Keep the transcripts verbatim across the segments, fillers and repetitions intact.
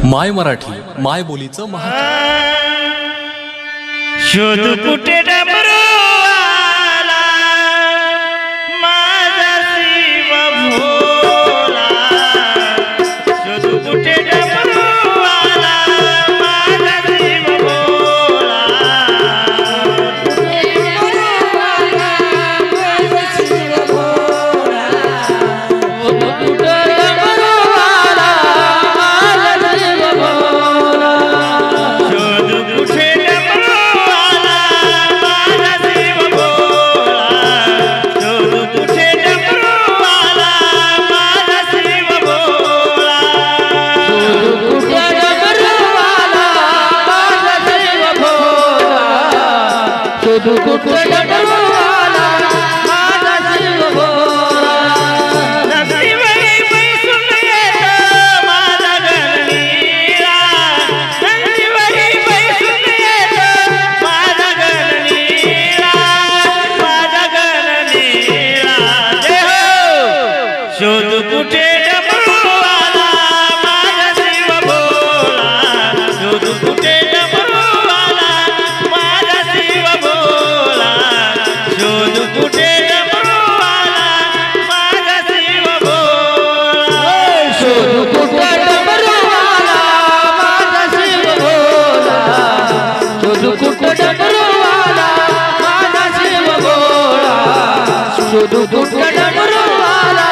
माय मराठी माय बोलीचं महाराष्ट्र। शोध कुठे डमरू आला माझा शिव भोला, शोध कुठे डमरू आला माझा शिव भोला, शोध कुठे डमरू आला माझा शिव भोला, शोध कुठे डमरू आला माझा शिव भोला, शोध कुठे डमरू आला माझा शिव भोला, शोध कुठे डमरू आला माझा शिव भोला, शोध कुठे डमरू आला माझा शिव भोला, शोध कुठे डमरू आला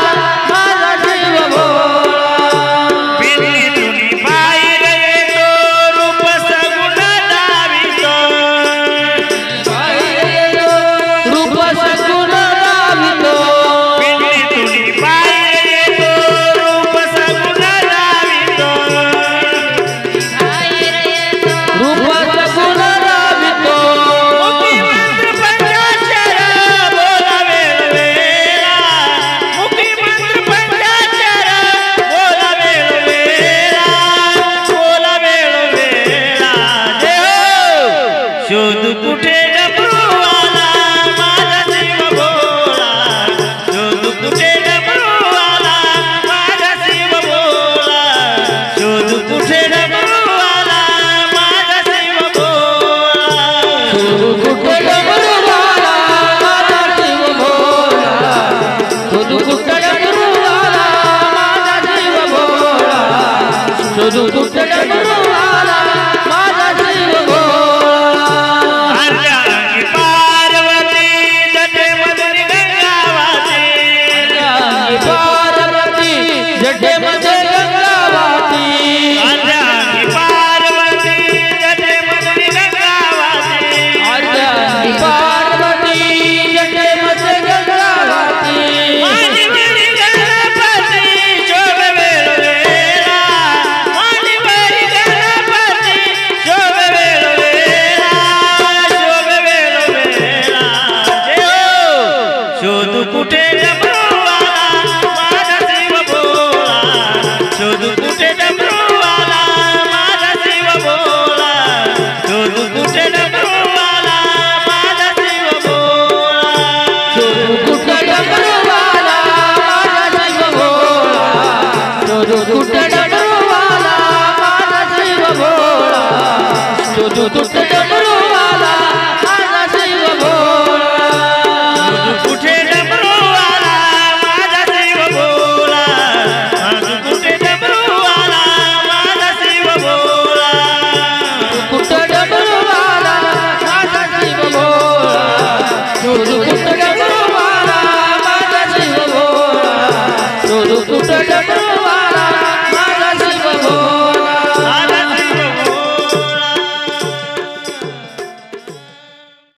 शोध कुठे डमरू आला माझा शिव भोला, शोध कुठे डमरू आला माझा शिव भोला, शोध कुठे डमरू आला माझा शिव भोला, शोध कुठे डमरू आला माझा शिव भोला, शोध कुठे डमरू आला माझा शिव भोला, शोध कुठे डमरू आला माझा शिव भोला। जटे मध्ये गंगावाती, अर्धांगी पार्वती जटे मध्ये गंगावाती, अर्धांगी पार्वती जटे मध्ये गंगावाती, माझी बरी गणपती शोभ वेळोवेळा, माझी बरी गणपती शोभ वेळोवेळा, शोभ वेळोवेळा, जय हो। शोध कुठे डमरू आला माझा शिव भोला, शोध कुठे डमरू आला माझा शिव भोला, शोध कुठे डमरू आला माझा शिव भोला, शोध कुठे डमरू आला माझा शिव भोला, शोध कुठे डमरू आला माझा शिव भोला, शोध कुठे डमरू आला माझा शिव भोला, शोध कुठे डमरू आला माझा शिव भोला, कुठे डमरू आला माझा शिव भोला, कुठे डमरू आला माझा शिव भोला, शोध कुठे डमरू आला माझा शिव भोला, शोध कुठे डमरू